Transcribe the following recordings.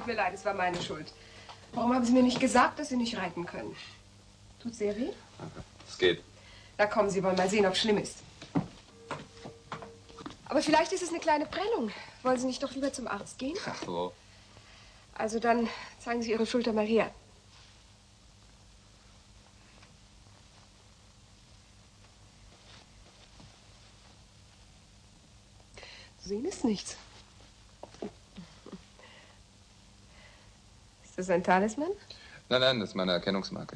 tut mir leid, es war meine Schuld. Warum haben Sie mir nicht gesagt, dass Sie nicht reiten können? Tut sehr weh? Danke. Es geht. Na kommen, Sie wollen mal sehen, ob es schlimm ist. Aber vielleicht ist es eine kleine Prellung. Wollen Sie nicht doch lieber zum Arzt gehen? Ach, wo? Also dann zeigen Sie Ihre Schulter mal her. Zu sehen ist nichts. Ist das ein Talisman? Nein, nein, das ist meine Erkennungsmarke.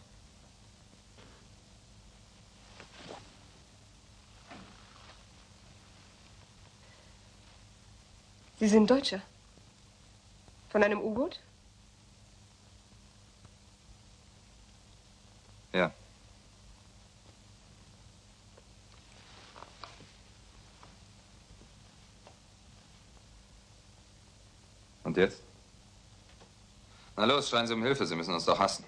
Sie sind Deutscher? Von einem U-Boot? Ja. Und jetzt? Na los, schreien Sie um Hilfe, Sie müssen uns doch hassen.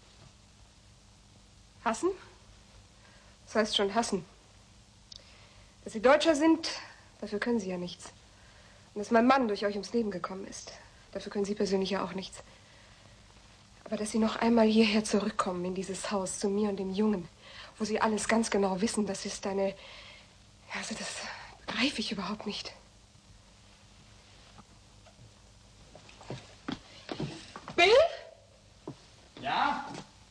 Hassen? Das heißt schon hassen. Dass Sie Deutscher sind, dafür können Sie ja nichts. Und dass mein Mann durch euch ums Leben gekommen ist, dafür können Sie persönlich ja auch nichts. Aber dass Sie noch einmal hierher zurückkommen, in dieses Haus, zu mir und dem Jungen, wo Sie alles ganz genau wissen, das ist eine... Also das begreife ich überhaupt nicht. Bill? Ja?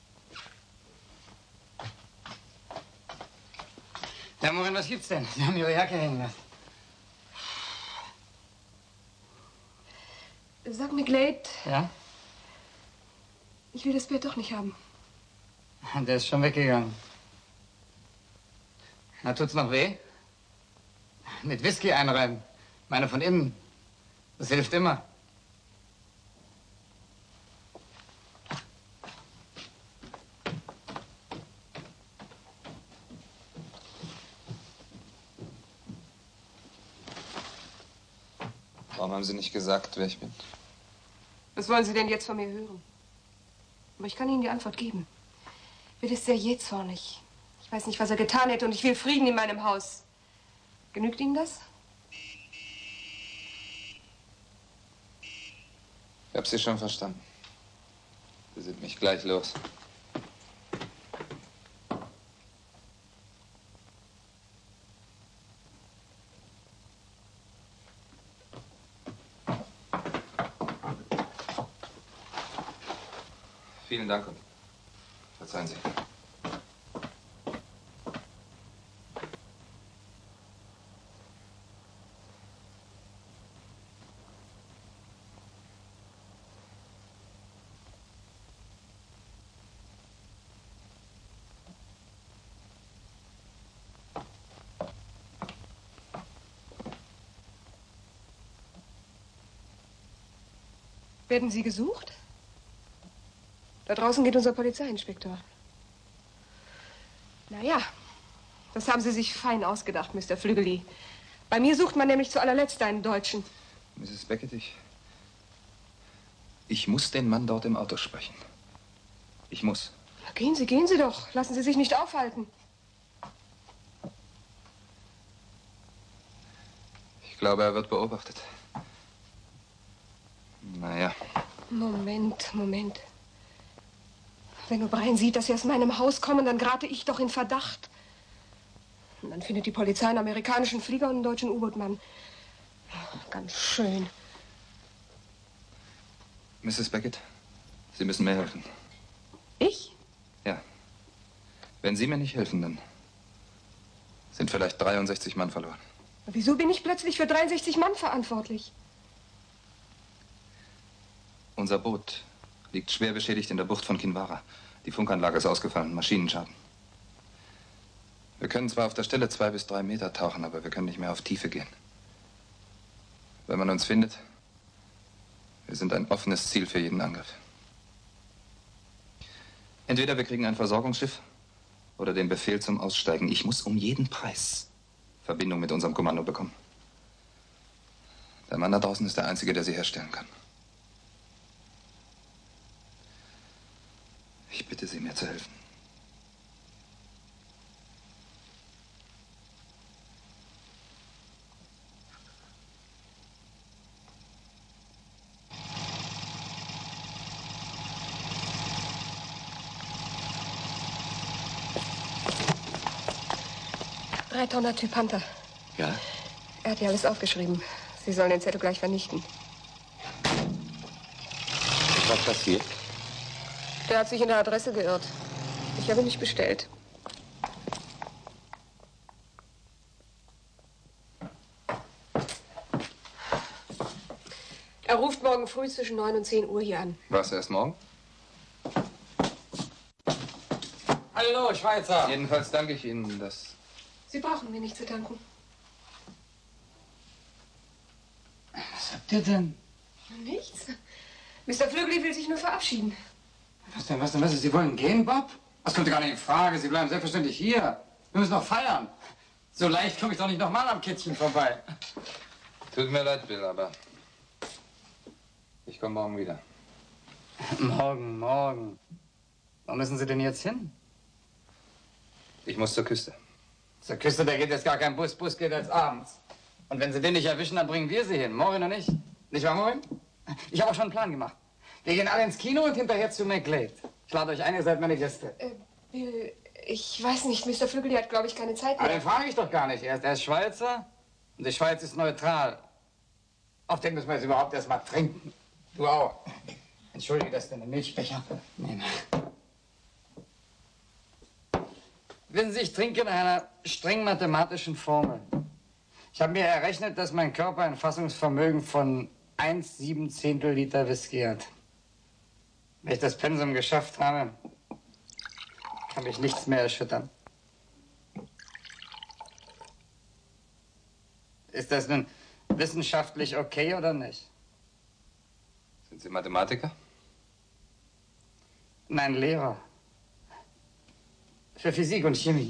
Ja, Morin, was gibt's denn? Sie haben Ihre Jacke hängen lassen. Sag mir, Glade. Ja? Ich will das Bett doch nicht haben. Der ist schon weggegangen. Na, tut's noch weh? Mit Whisky einreiben. Meine von innen. Das hilft immer. Warum haben Sie nicht gesagt, wer ich bin? Was wollen Sie denn jetzt von mir hören? Aber ich kann Ihnen die Antwort geben. Bill ist sehr jähzornig. Ich weiß nicht, was er getan hätte und ich will Frieden in meinem Haus. Genügt Ihnen das? Ich habe Sie schon verstanden. Sie sind mich gleich los. Vielen Dank und verzeihen Sie. Werden Sie gesucht? Da draußen geht unser Polizeiinspektor. Naja, das haben Sie sich fein ausgedacht, Mr. Flügeli. Bei mir sucht man nämlich zu allerletzt einen Deutschen. Mrs. Beckett, ich muss den Mann dort im Auto sprechen. Ich muss. Na, gehen Sie doch. Lassen Sie sich nicht aufhalten. Ich glaube, er wird beobachtet. Naja. Moment. Wenn O'Brien sieht, dass Sie aus meinem Haus kommen, dann gerate ich doch in Verdacht. Und dann findet die Polizei einen amerikanischen Flieger und einen deutschen U-Bootmann. Ganz schön. Mrs. Beckett, Sie müssen mir helfen. Ich? Ja. Wenn Sie mir nicht helfen, dann sind vielleicht 63 Mann verloren. Wieso bin ich plötzlich für 63 Mann verantwortlich? Unser Boot liegt schwer beschädigt in der Bucht von Kinvara. Die Funkanlage ist ausgefallen, Maschinenschaden. Wir können zwar auf der Stelle 2 bis 3 Meter tauchen, aber wir können nicht mehr auf Tiefe gehen. Wenn man uns findet, wir sind ein offenes Ziel für jeden Angriff. Entweder wir kriegen ein Versorgungsschiff oder den Befehl zum Aussteigen. Ich muss um jeden Preis Verbindung mit unserem Kommando bekommen. Der Mann da draußen ist der Einzige, der sie herstellen kann. Ich bitte Sie, mir zu helfen. 3 Typ Panther. Ja? Er hat ja alles aufgeschrieben. Sie sollen den Zettel gleich vernichten. Was passiert? Der hat sich in der Adresse geirrt. Ich habe ihn nicht bestellt. Er ruft morgen früh zwischen 9 und 10 Uhr hier an. Was, erst morgen? Hallo, Schweizer. Jedenfalls danke ich Ihnen, dass... Sie brauchen mir nicht zu danken. Was habt ihr denn? Nichts. Mr. Flügeli will sich nur verabschieden. Was denn? Sie wollen gehen, Bob? Das kommt gar nicht in Frage. Sie bleiben selbstverständlich hier. Wir müssen noch feiern. So leicht komme ich doch nicht nochmal am Kittchen vorbei. Tut mir leid, Bill, aber... Ich komme morgen wieder. Morgen. Wo müssen Sie denn jetzt hin? Ich muss zur Küste. Zur Küste, da geht jetzt gar kein Bus. Bus geht erst abends. Und wenn Sie den nicht erwischen, dann bringen wir Sie hin. Maureen und ich. Nicht wahr, Maureen? Ich habe auch schon einen Plan gemacht. Wir gehen alle ins Kino und hinterher zu McGlade. Ich lade euch ein, ihr seid meine Gäste. Bill, ich weiß nicht. Mr. Flügeli hat, glaube ich, keine Zeit Aber mehr. den frage ich doch gar nicht. Er ist Schweizer und die Schweiz ist neutral. Auf den müssen wir jetzt überhaupt erst mal trinken. Du auch. Entschuldige, dass ich den Milchbecher nehme. Wissen Sie, ich trinke nach einer streng mathematischen Formel. Ich habe mir errechnet, dass mein Körper ein Fassungsvermögen von 1/7 Liter Whisky hat. Wenn ich das Pensum geschafft habe, kann mich nichts mehr erschüttern. Ist das nun wissenschaftlich okay oder nicht? Sind Sie Mathematiker? Nein, Lehrer. Für Physik und Chemie.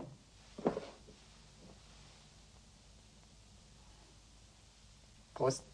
Prost.